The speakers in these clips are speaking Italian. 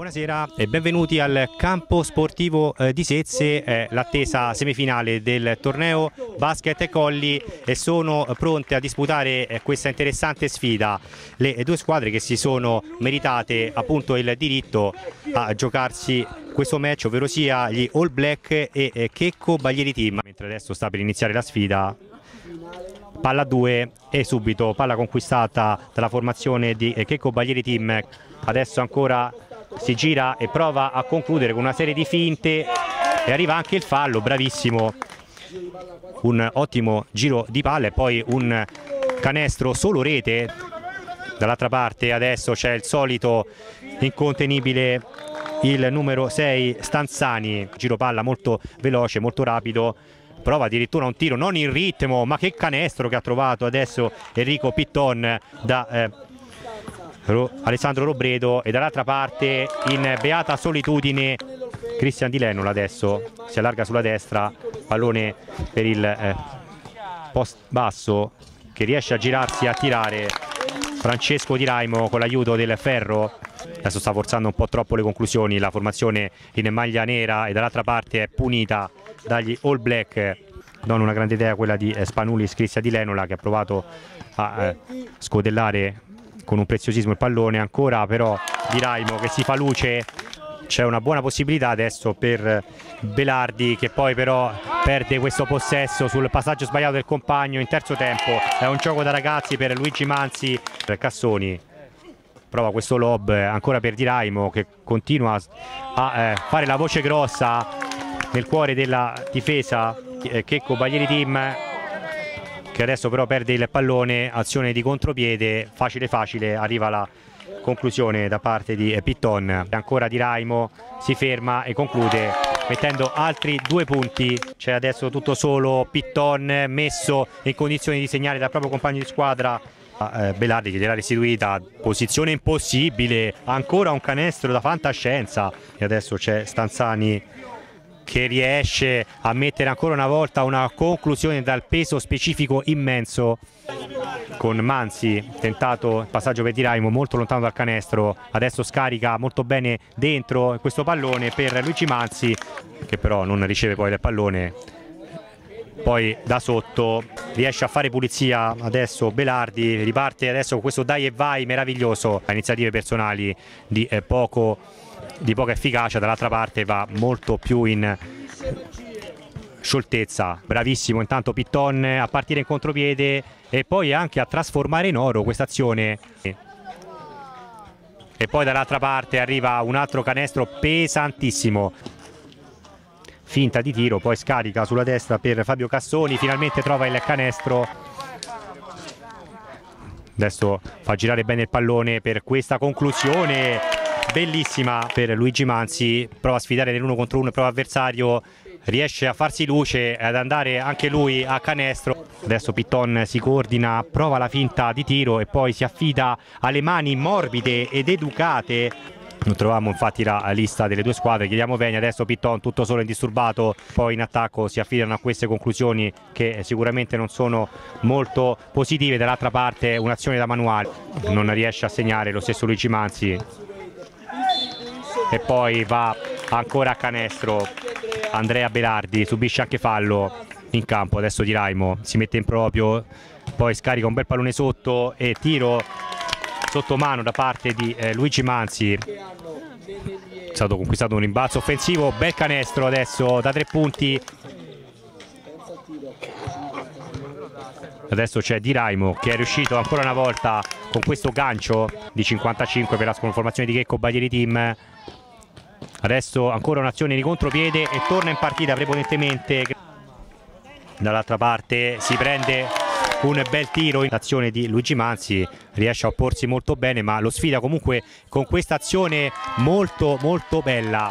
Buonasera e benvenuti al campo sportivo di Sezze, l'attesa semifinale del torneo basket e colli e sono pronte a disputare questa interessante sfida le due squadre che si sono meritate appunto il diritto a giocarsi questo match, ovvero sia gli All Black e Checco Baglieri Team. Mentre adesso sta per iniziare la sfida, palla a 2 e subito palla conquistata dalla formazione di Checco Baglieri Team. Adesso ancora si gira e prova a concludere con una serie di finte e arriva anche il fallo, bravissimo, un ottimo giro di palla e poi un canestro solo rete. Dall'altra parte adesso c'è il solito incontenibile, il numero 6 Stanzani, giro palla molto veloce, molto rapido, prova addirittura un tiro non in ritmo, ma che canestro che ha trovato adesso Enrico Pitton da Alessandro Robredo. E dall'altra parte in beata solitudine Cristian Di Lenola, adesso si allarga sulla destra, pallone per il post basso che riesce a girarsi e a tirare Francesco Di Raimo con l'aiuto del ferro. Adesso sta forzando un po' troppo le conclusioni la formazione in maglia nera e dall'altra parte è punita dagli All Black. Non una grande idea quella di Spanulis Cristian Di Lenola, che ha provato a scodellare con un preziosismo il pallone. Ancora però Di Raimo che si fa luce, c'è una buona possibilità adesso per Belardi, che poi però perde questo possesso sul passaggio sbagliato del compagno in terzo tempo. È un gioco da ragazzi per Luigi Manzi. Cassoni prova questo lob ancora per Di Raimo, che continua a fare la voce grossa nel cuore della difesa Checco Baglieri Team, che adesso però perde il pallone, azione di contropiede, facile, arriva la conclusione da parte di Pitton. Ancora Di Raimo si ferma e conclude mettendo altri 2 punti. C'è adesso tutto solo Pitton, messo in condizione di segnare dal proprio compagno di squadra. Belardi che gliel'ha restituita, posizione impossibile, ancora un canestro da fantascienza e adesso c'è Stanzani che riesce a mettere ancora una volta una conclusione dal peso specifico immenso. Con Manzi tentato il passaggio per Di Raimo molto lontano dal canestro, adesso scarica molto bene dentro questo pallone per Luigi Manzi, che però non riceve poi il pallone. Poi da sotto riesce a fare pulizia adesso Belardi, riparte adesso con questo dai e vai meraviglioso. Iniziative personali di poca efficacia, dall'altra parte va molto più in scioltezza. Bravissimo intanto Pitton a partire in contropiede e poi anche a trasformare in oro questa azione. E poi dall'altra parte arriva un altro canestro pesantissimo, finta di tiro, poi scarica sulla destra per Fabio Cassoni, finalmente trova il canestro. Adesso fa girare bene il pallone per questa conclusione bellissima per Luigi Manzi, prova a sfidare nell'1 contro 1 il proprio avversario, riesce a farsi luce ad andare anche lui a canestro. Adesso Pitton si coordina, prova la finta di tiro e poi si affida alle mani morbide ed educate. Non trovavamo infatti la lista delle due squadre, chiediamo bene. Adesso Pitton tutto solo indisturbato, poi in attacco si affidano a queste conclusioni che sicuramente non sono molto positive. Dall'altra parte un'azione da manuale, non riesce a segnare lo stesso Luigi Manzi e poi va ancora a canestro Andrea Belardi, subisce anche fallo in campo. Adesso Di Raimo si mette in proprio, poi scarica un bel pallone sotto e tiro sotto mano da parte di Luigi Manzi. È stato conquistato un rimbalzo offensivo, bel canestro adesso da 3 punti. Adesso c'è Di Raimo che è riuscito ancora una volta con questo gancio di 55 per la formazione di Checco Baglieri Team. Adesso ancora un'azione di contropiede e torna in partita prepotentemente. Dall'altra parte si prende un bel tiro, l'azione di Luigi Manzi riesce a opporsi molto bene, ma lo sfida comunque con questa azione molto bella.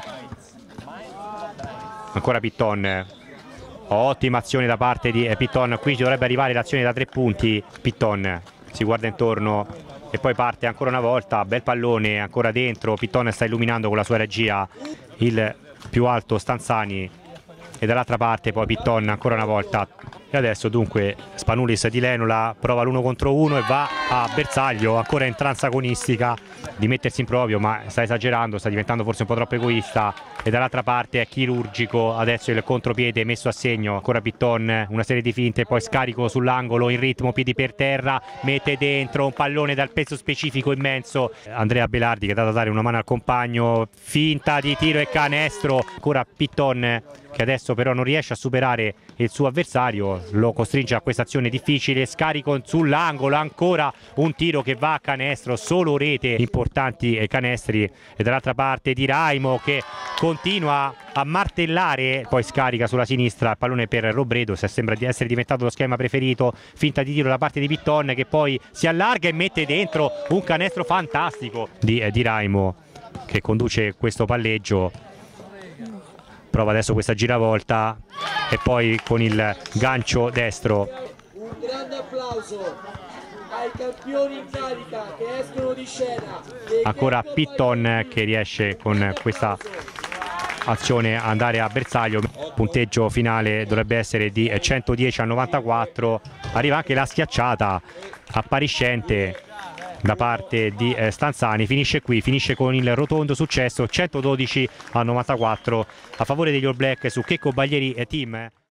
Ancora Pitton, ottima azione da parte di Pitton, qui ci dovrebbe arrivare l'azione da 3 punti. Pitton si guarda intorno e poi parte ancora una volta, bel pallone ancora dentro. Pitton sta illuminando con la sua regia il più alto Stanzani e dall'altra parte poi Pitton ancora una volta E adesso dunque Spanulis di Lenola prova l'1 contro 1 e va a bersaglio, ancora in trance agonistica di mettersi in proprio, ma sta esagerando, sta diventando forse un po' troppo egoista, e dall'altra parte è chirurgico. Adesso il contropiede messo a segno, ancora Pitton, una serie di finte, poi scarico sull'angolo in ritmo, piedi per terra, mette dentro un pallone dal peso specifico immenso. Andrea Belardi che ha dato a dare una mano al compagno, finta di tiro e canestro, ancora Pitton che adesso però non riesce a superare il suo avversario, lo costringe a questa azione difficile, scarico sull'angolo, ancora un tiro che va a canestro, solo rete, importanti canestri. E dall'altra parte Di Raimo che continua a martellare, poi scarica sulla sinistra il pallone per Robredo, se sembra di essere diventato lo schema preferito, finta di tiro da parte di Pitton che poi si allarga e mette dentro un canestro fantastico di Raimo che conduce questo palleggio. Prova adesso questa giravolta e poi con il gancio destro. Un grande applauso ai campioni in carica che escono di scena. Ancora Pitton che riesce con questa azione ad andare a bersaglio. Punteggio finale dovrebbe essere di 110-94. Arriva anche la schiacciata appariscente da parte di Stanzani, finisce qui, finisce con il rotondo successo 112-94 a favore degli All Black su Checco Baglieri Team.